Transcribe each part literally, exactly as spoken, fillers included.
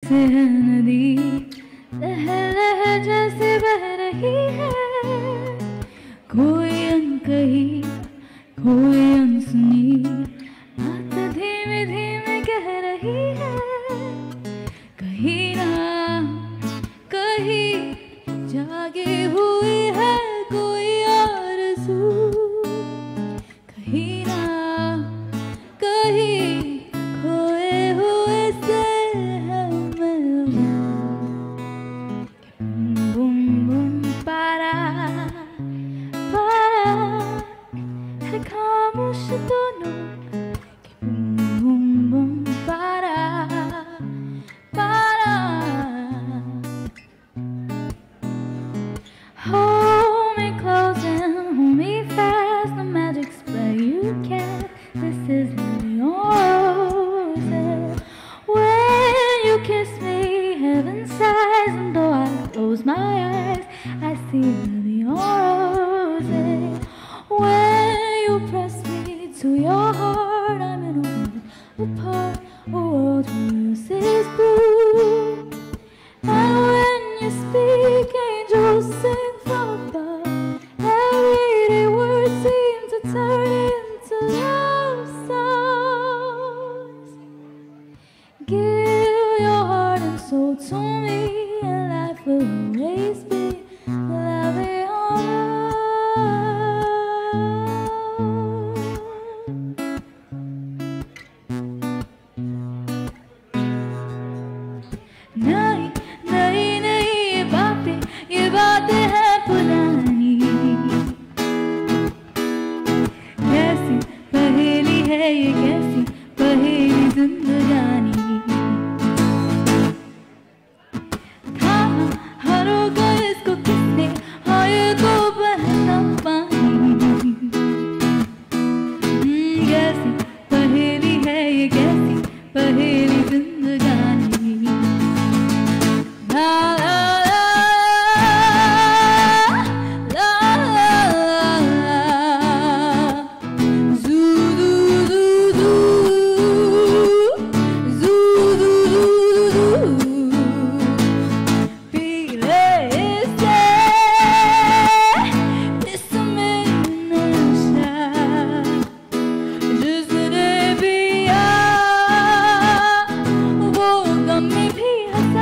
जैसे है नदी लह लह जैसे बह रही है, कोई अनकही कोई अनसुनी बात धीमे धीमे कह रही है, कहीं ना कहीं जागी हुई है कोई आरज़ू, कहीं ना कहीं खोए हुए से है मैं। बुम बुम पारा पारा है खामोश दोनों, बुम बुम बुम पारा पारा। Hold me close and hold me fast, the magic's where you can. This is roses. When you kiss me, heaven sighs, and though I close my eyes, I see the roses. When you press me to your heart, I'm in a world apart, a world where yours is blue. And when you speak, angels sing from above. Everyday words seem to turn into love songs. Give your heart and soul to me, and life will always be lovely on नहीं नहीं नहीं ये बातें ये बातें हैं पुरानी, कैसी पहेली है ये कैसी पहेली जिंदगानी। कहाँ हरों को इसको किसने हाय को बहना पानी, कैसी पहेली है ये कैसी पहेली जिंदगानी। La la la la la la, zoo doo doo doo, zoo doo doo doo. Pile se इसमें नशा जिसने पिया वो गम में भी हंसा।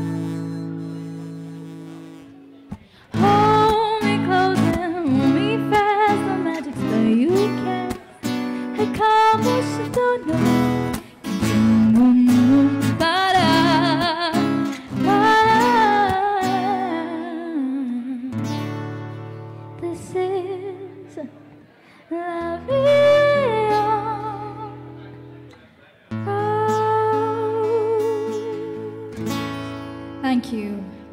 Hold me close and hold me fast, the magic's where you can. है खामोश दोनों, बुम बुम पारा पारा। This is la vie en rose. Thank you.